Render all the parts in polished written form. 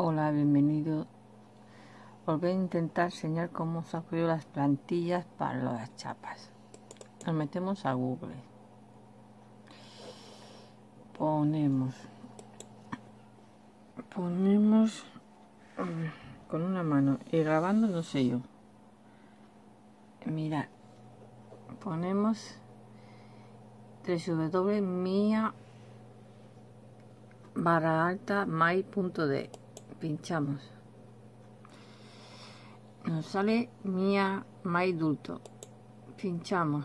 Hola, bienvenido. Os voy a intentar enseñar cómo saco yo las plantillas para las chapas. Nos metemos a Google. Ponemos con una mano y grabando no sé yo. Mirad, ponemos www.mia_my.de. Pinchamos. Nos sale Mia My Dulto. Pinchamos.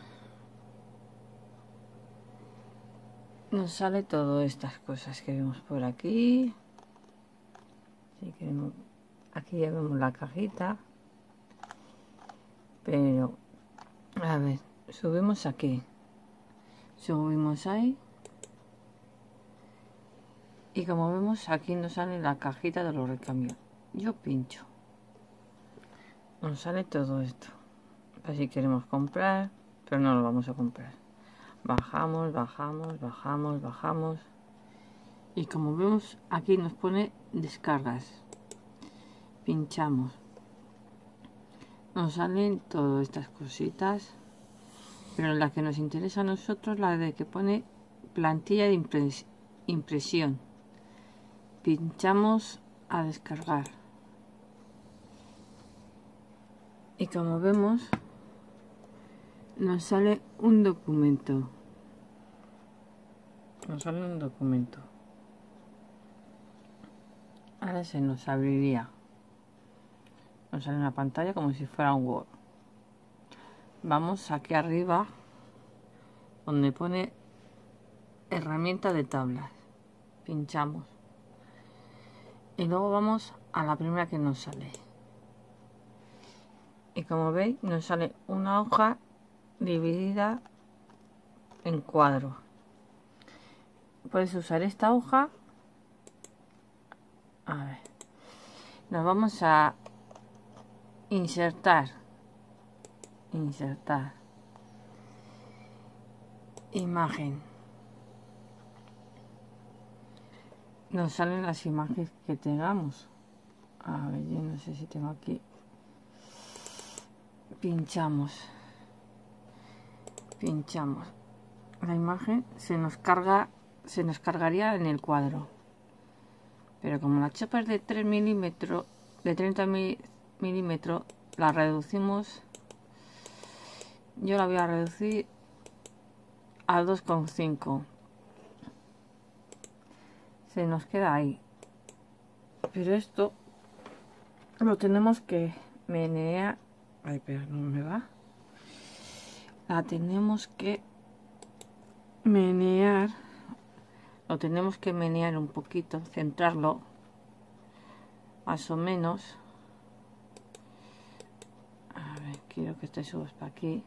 Nos sale todas estas cosas que vemos por aquí. Si queremos, aquí ya vemos la cajita. Pero, a ver, subimos aquí. Subimos ahí. Y como vemos, aquí nos sale la cajita de los recambios. Yo pincho. Nos sale todo esto. Así queremos comprar, pero no lo vamos a comprar. Bajamos, bajamos, bajamos, bajamos. Y como vemos, aquí nos pone descargas. Pinchamos. Nos salen todas estas cositas. Pero la que nos interesa a nosotros, la de que pone plantilla de impresión. Pinchamos a descargar. Y como vemos, nos sale un documento. Ahora se nos abriría. Nos sale una pantalla como si fuera un Word. Vamos aquí arriba, donde pone herramienta de tablas. Pinchamos. Y luego vamos a la primera que nos sale. Y como veis, nos sale una hoja dividida en cuadros. Puedes usar esta hoja. A ver. Nos vamos a insertar. Imagen. Nos salen las imágenes que tengamos. A ver, yo no sé si tengo aquí. Pinchamos. La imagen se nos cargaría en el cuadro. Pero como la chapa es de 3 milímetros, de 30 milímetros, la reducimos. Yo la voy a reducir a 2,5. Se nos queda ahí. Pero esto lo tenemos que menear. Ay, pero no me va. La tenemos que menear. Lo tenemos que menear un poquito, centrarlo más o menos. A ver, quiero que te subas para aquí.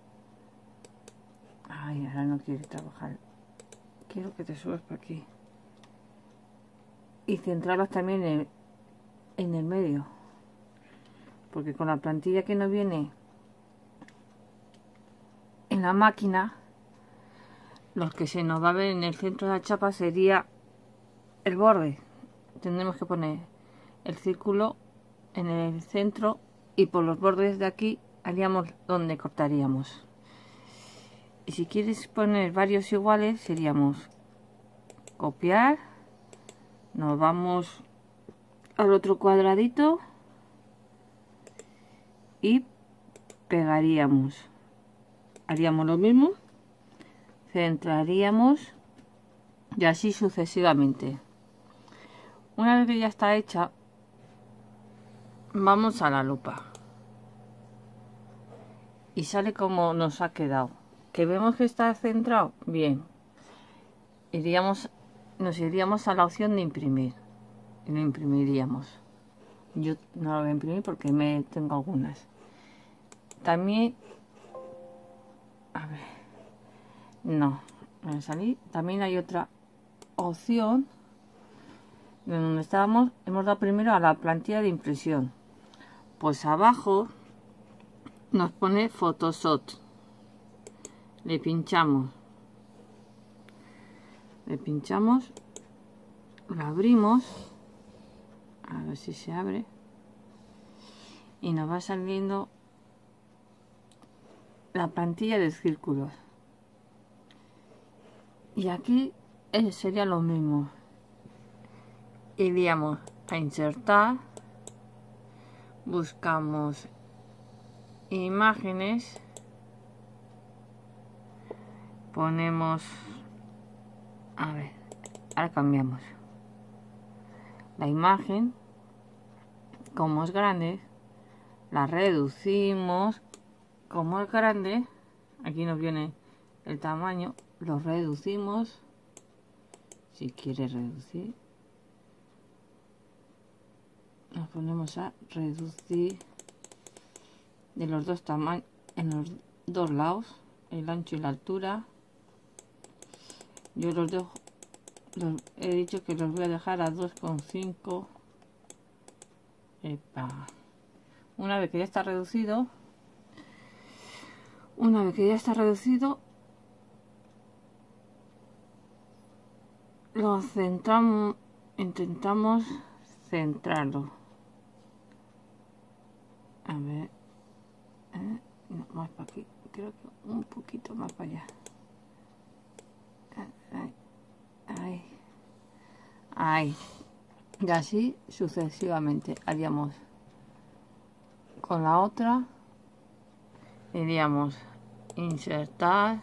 Ay, ahora no quiere trabajar. Quiero que te subas para aquí. Y centrarlas también en el medio. Porque con la plantilla que nos viene en la máquina, lo que se nos va a ver en el centro de la chapa sería el borde. Tendremos que poner el círculo en el centro y por los bordes de aquí haríamos donde cortaríamos. Y si quieres poner varios iguales, seríamos copiar, nos vamos al otro cuadradito y pegaríamos. Haríamos lo mismo, centraríamos y así sucesivamente. Una vez que ya está hecha, vamos a la lupa y sale como nos ha quedado. Que vemos que está centrado, bien. Nos iríamos a la opción de imprimir y lo imprimiríamos. Yo no lo voy a imprimir porque tengo algunas. También, a ver, no, me salí. También hay otra opción de donde estábamos. Hemos dado primero a la plantilla de impresión. Pues abajo nos pone Photoshop. Le pinchamos, lo abrimos A ver si se abre. Y nos va saliendo la plantilla de círculos. Y aquí sería lo mismo. Iríamos a insertar, buscamos imágenes, ponemos, a ver, ahora cambiamos la imagen, como es grande, la reducimos, como es grande, aquí nos viene el tamaño, lo reducimos, si quiere reducir, nos ponemos a reducir de los dos tamaños, en los dos lados, el ancho y la altura. Yo los dejo, he dicho que los voy a dejar a 2,5. Una vez que ya está reducido, lo centramos, intentamos centrarlo. A ver, no, más para aquí, creo que un poquito más para allá. Ahí. Y así sucesivamente haríamos con la otra. Iríamos insertar,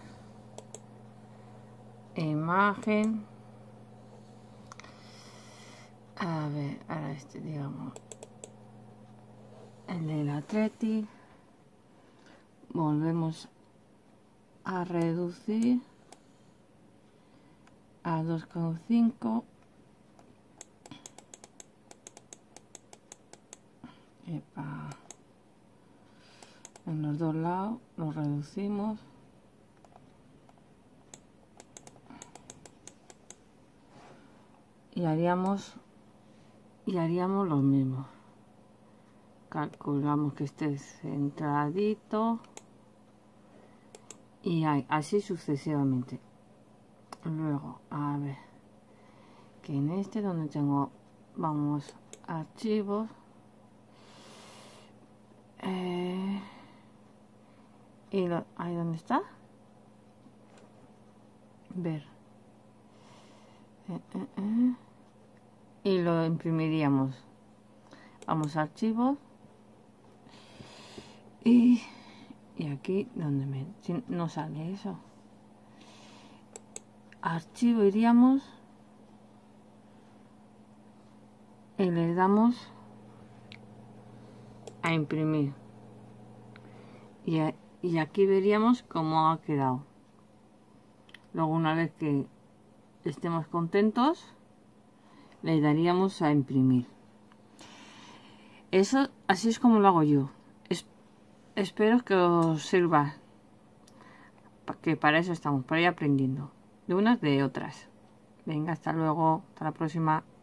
imagen. A ver, ahora este, digamos, el del Atleti. Volvemos a reducir a 2,5. En los dos lados lo reducimos. Y haríamos lo mismo. Calculamos que esté centradito. Y así sucesivamente. Luego, a ver, que en este donde tengo, vamos, archivos, y ahí donde está, ver, y lo imprimiríamos. Vamos a archivos, y aquí donde no sale eso, archivo, iríamos y le damos a imprimir, y aquí veríamos cómo ha quedado. Luego, una vez que estemos contentos, le daríamos a imprimir. Eso, así es como lo hago yo. Espero que os sirva, que para eso estamos, para ir aprendiendo de unas de otras. Venga, hasta luego, hasta la próxima.